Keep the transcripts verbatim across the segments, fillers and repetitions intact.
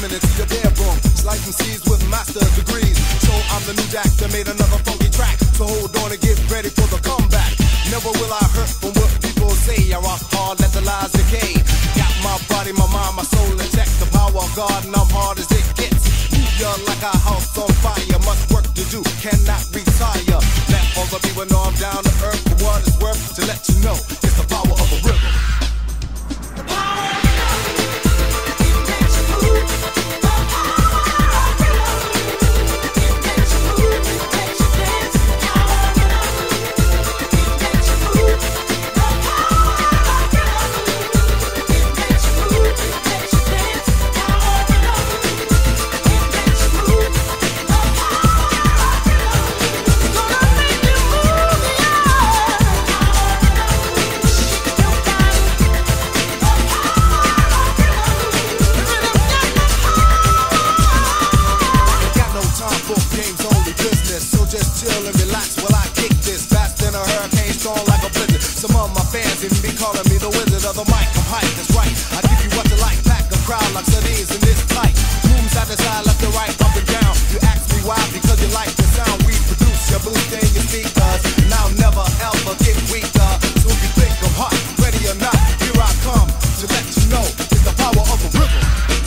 coming into your bedroom, slicing seeds with master's degrees. So I'm the new Jack that made another funky track. So hold on and get ready for the comeback. Never will I hurt from what people say. I rock hard, let the lies decay. Got my body, my mind, my soul in check. The power of God, and I'm hard as it gets. You're like a house on fire, much work to do, cannot retire. Let all the people know I'm down to earth for what it's worth. To let you know, it's the power of a river. The power of calling me the wizard of the mic. I'm hype, that's right. I give you what you like, pack a crowd like sardines in this tight. Moves out the side, left to right, up and down. You ask me why, because you like the sound we produce. Your boost in your speakers, and I'll never ever get weaker. So if you think I'm hot, ready or not, here I come to let you know it's the power of a river.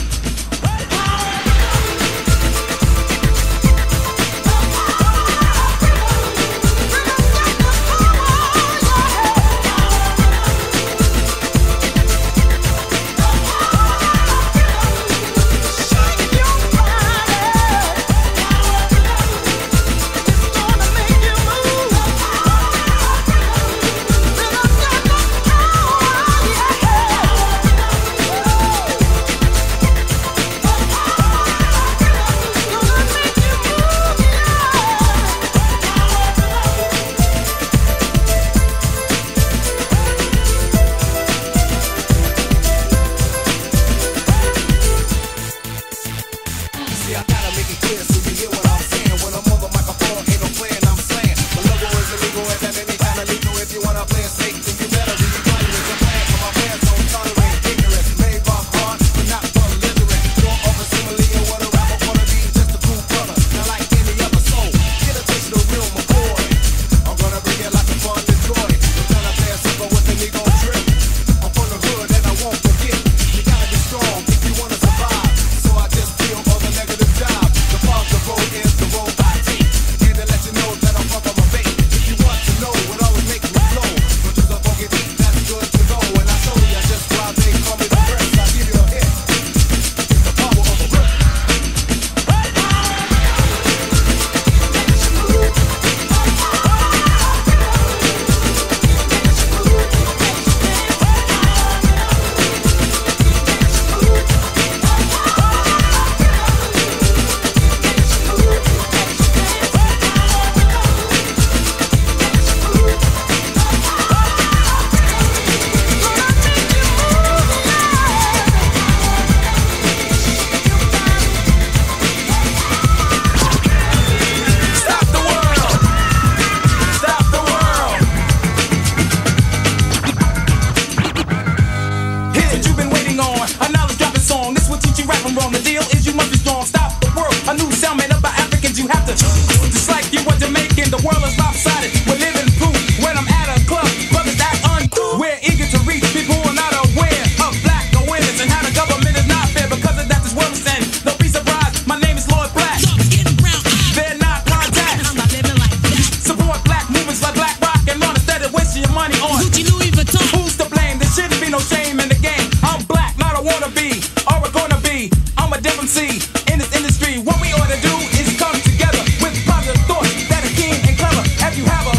In this industry, what we ought to do is come together with positive thoughts that are keen and clever. Have you have a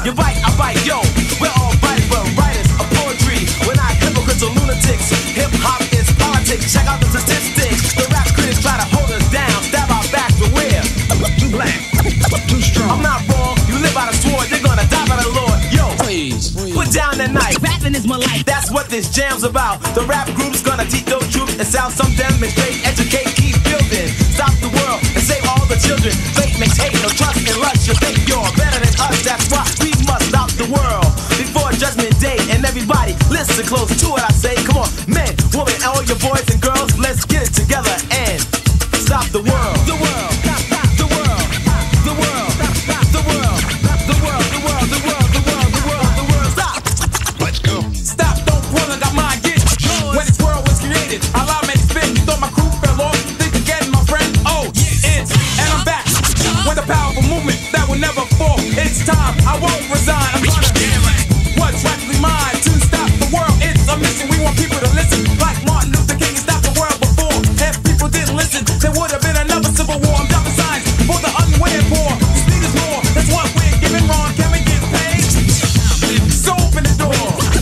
You're right, I bite, yo. We're all right, but writers of poetry. We're not hypocrites or lunatics. Hip hop is politics. Check out the statistics. The rap critics try to hold us down, stab our backs, but we're too black, too strong. I'm not wrong. You live by the sword, you're gonna die by the Lord. Yo, please, please. Put down the knife. Rapping is my life. That's what this jam's about. The rap group's gonna teach those troops and sound some demonstrate, educate, keep building. Stop the world and save all the children. Fate makes hate, no trust in lust. You think you're better than us, that's why we must stop the world before Judgment Day. And everybody, listen close to what I say. Come on, men, women, all your boys and girls, let's get it together and stop the world. The world, stop, stop the world. The world, stop, stop the world. The world, the world, the world, the world, the world, the world, stop. Let's go. Stop, don't pull, I got mine, get yours. When this world was created, Allah made it spin. You thought my crew fell off, think again, my friend. Oh, it's, and I'm back with a powerful movement that will never fall. It's time, I won't resign. I'm gonna what's rightfully mine to stop the world. It's a mission, we want people to listen. Like Martin Luther King stopped the world before. If people didn't listen, there would have been another civil war. I'm dropping signs for the unaware poor. The speed is more, that's what we're giving wrong. Can we get paid? So open the door.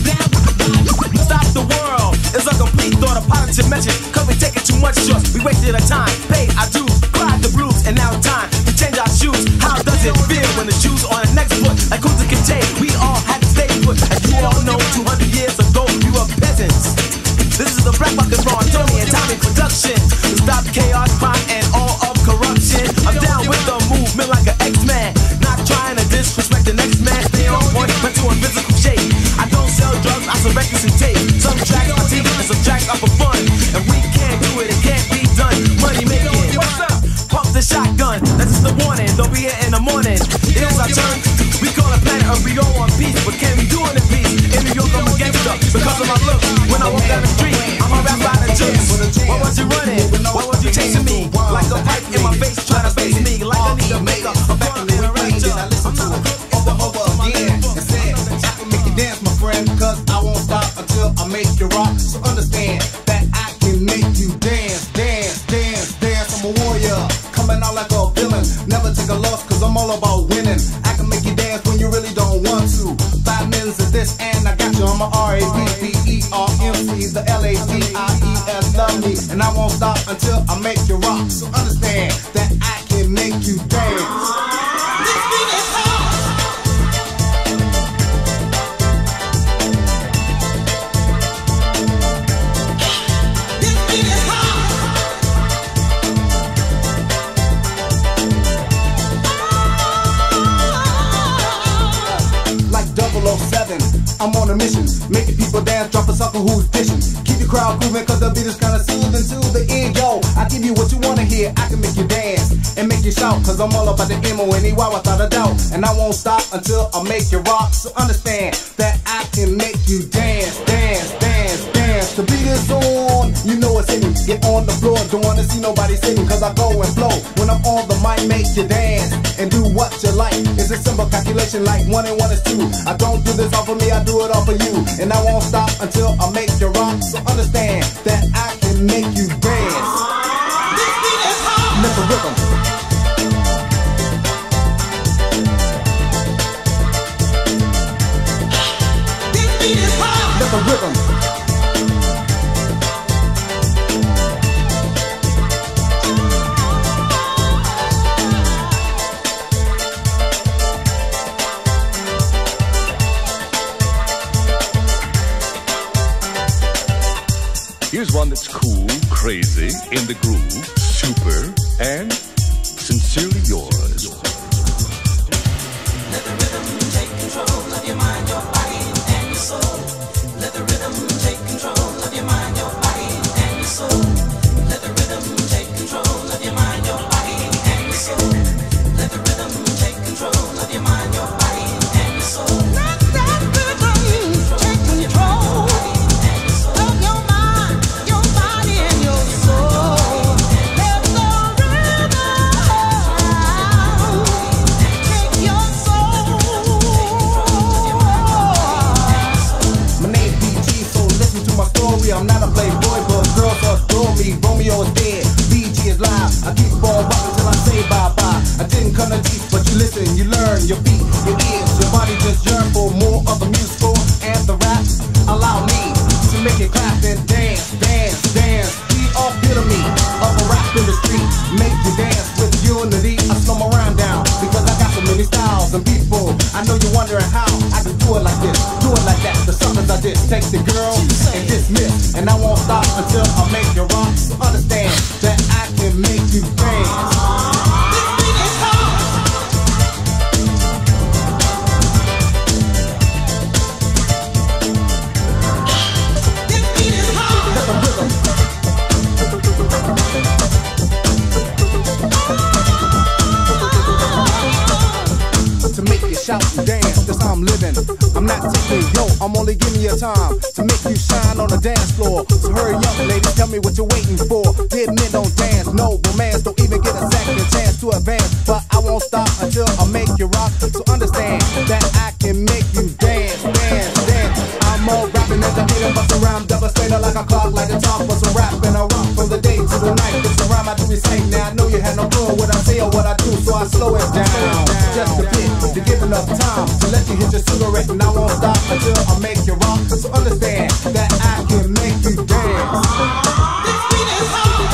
Stop the world. It's a complete thought, a positive message. Cause we taking too much shots. We wasted our time, paid our dues, cried the blues, and now it's time to change our shoes. How does it feel when the shoes on the next foot? Like who's the contain? We all had to stay put. As you all know, two hundred years ago, we were peasants. This is the Black Bucket Ron, Tony and Tommy production. To stop chaos, crime, and all of corruption. I'm down with the movement like an X-Man. Not trying to disrespect the next man. Stay on point, but to a physical shape. I don't sell drugs, I sell records and tape. Some tracks are T V and some tracks are for fun. And we can't do it, it can't be done. Money making. What's up? Pump the shotgun, that's just the warning. Don't be here in the morning. It is our turn. We call it planet Earth, we all want peace. But can we do it in peace? In New York, I'm a gangster. Because of my look, when I walk down the street, I'm a rap by the juice. Why was you running? Why was you chasing me? Like a pipe in my face, trying to face me. Like I need a makeup, a fun and a rapture. I'm not a cook, over, over again. And said, I can make you dance, my friend. Cause I won't stop until I make you rock. So understand that I can make you dance, dance, dance, dance. I'm a warrior, coming out like a villain. Never take a loss, cause I'm all about winning. I can make you dance when you really don't want to. Five minutes of this and I got you. I'm a R A B B E R M C, the L A D I E S, love me. And I won't stop until I make you rock. So understand that I can make you dance. This beat is hard. This beat is hard. Like double oh seven, I'm on a mission, making people dance, drop a sucker who's dishing. Keep the crowd grooving cause the beat is kinda soothing to the ear, yo. I give you what you wanna hear, I can make you dance and make you shout. Cause I'm all about the M O N E Y without a doubt. And I won't stop until I make you rock. So understand that I can make you dance, dance, dance, dance. The beat is on, you know it's hitting. Get on the floor, don't wanna see nobody sitting. Cause I go and flow, when I'm on the mic make you dance and do what you like. It's a simple calculation like one and one is two. I don't do this all for me, I do it all for you. And I won't stop until I make you rock. So understand that I can make you dance. This beat is hard. Let the rhythm. This beat is hard. Let the rhythm. Here's one that's cool, crazy, in the groove, super, and sincerely yours. Let the rhythm take control of your mind, your body, and your soul. Let the rhythm take control of your mind, your body, and your soul. Let the rhythm take control of your mind, your body, and your soul. Let the rhythm take control of your mind, your body, and your soul. Let that rhythm take control. I'm not a playboy, but girls adore me. Romeo is dead, B G is live. I keep on rocking till I say bye-bye. I didn't come to teach, but you listen, you learn, your feet, your ears, your body just take the girl and dismiss. And I won't stop until I make you rock. So understand that I can make you dance. Shout and dance, that's how I'm living. I'm not tipping, yo, I'm only giving you time to make you shine on the dance floor. So hurry up, ladies, tell me what you're waiting for. Dead men don't dance, no romance, don't even get a second chance to advance. But I won't stop until I make you rock. So understand that I can make you dance, dance, dance. I'm more rapping than the hater, bust around, devastator like a clock, like a talk, but some rap and I rock from the day to the night. It's a rhyme I do recite. Now I know you had no clue what I say or what I do, so I slow it down just a bit to give enough time to let you hit your cigarette, and I won't stop until I make you rock. So understand that I can make you dance. This beat is hot.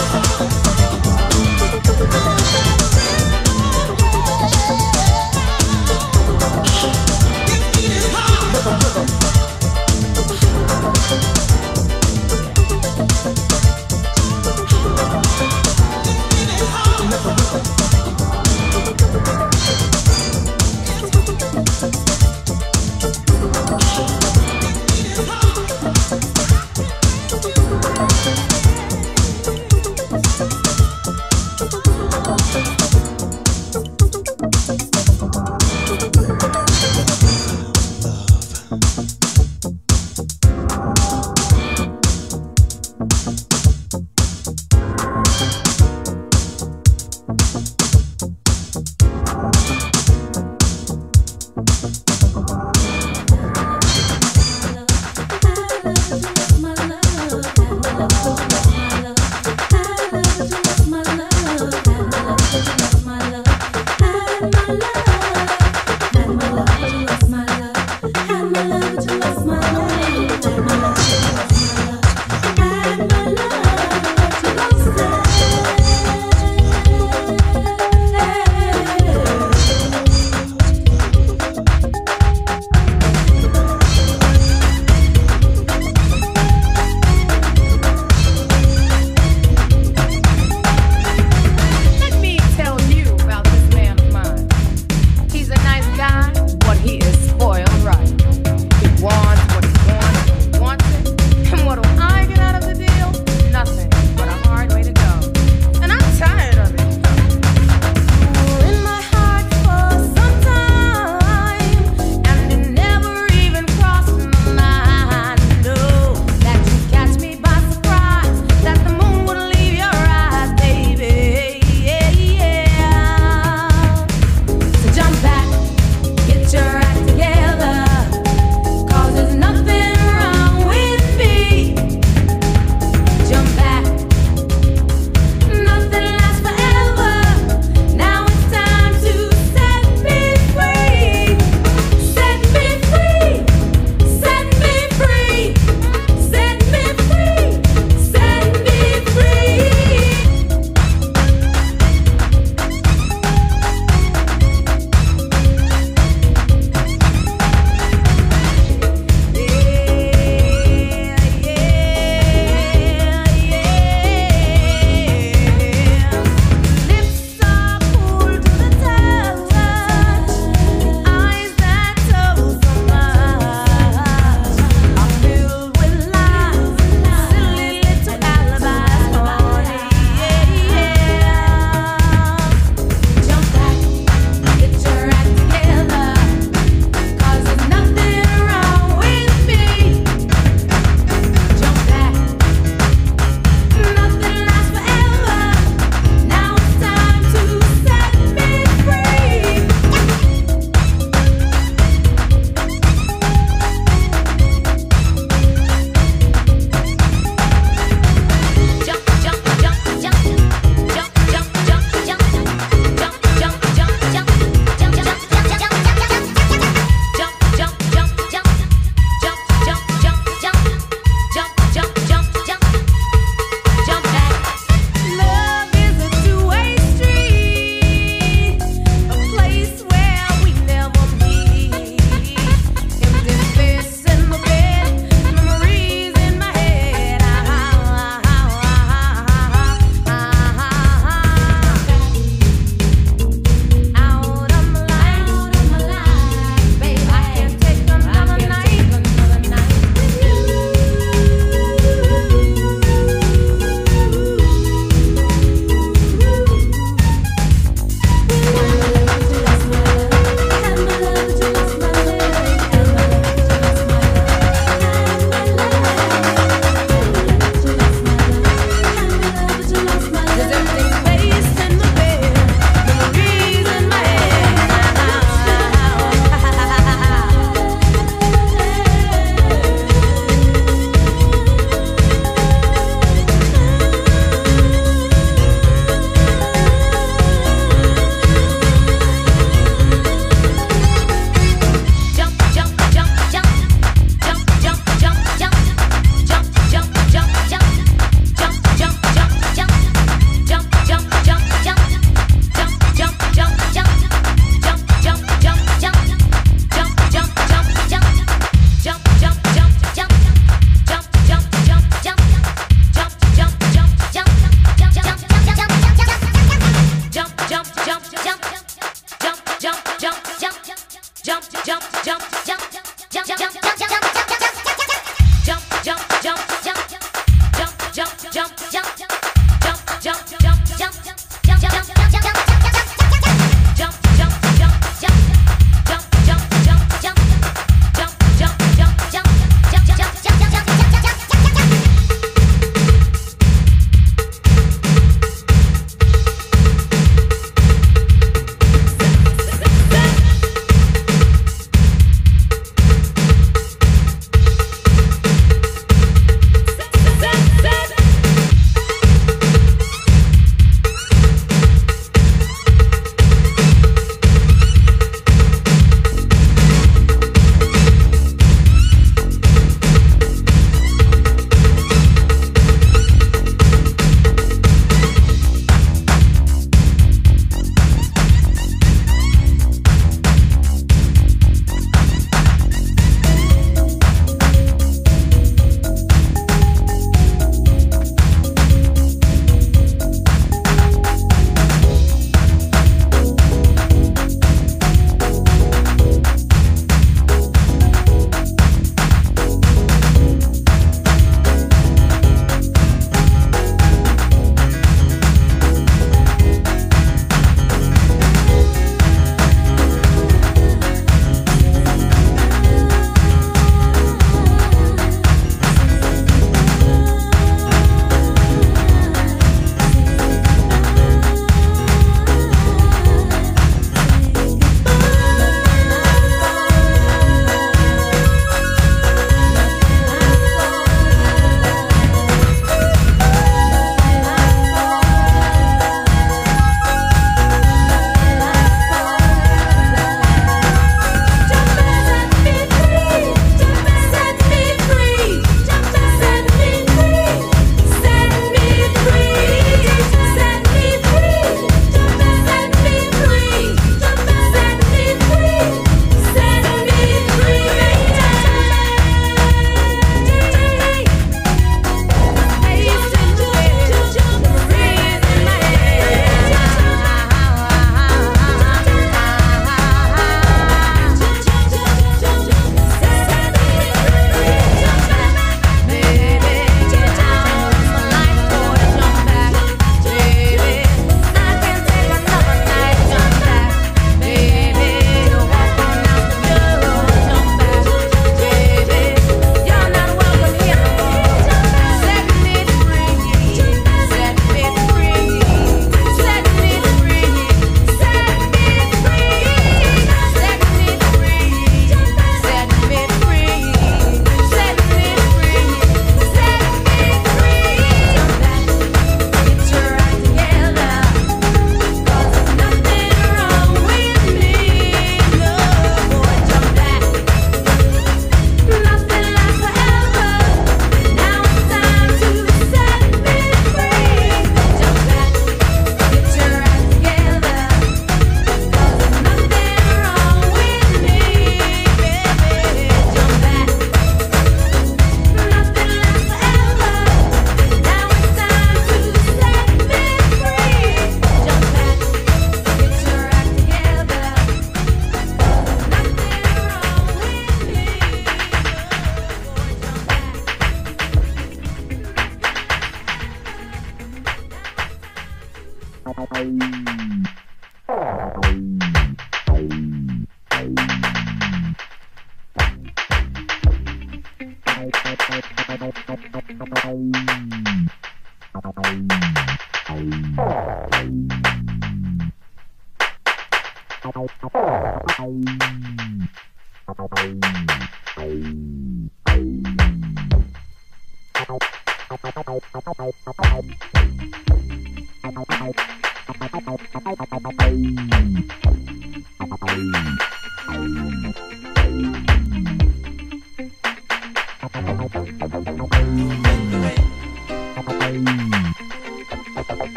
This beat is hot. Rhythm, rhythm. This beat is hot.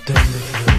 Donde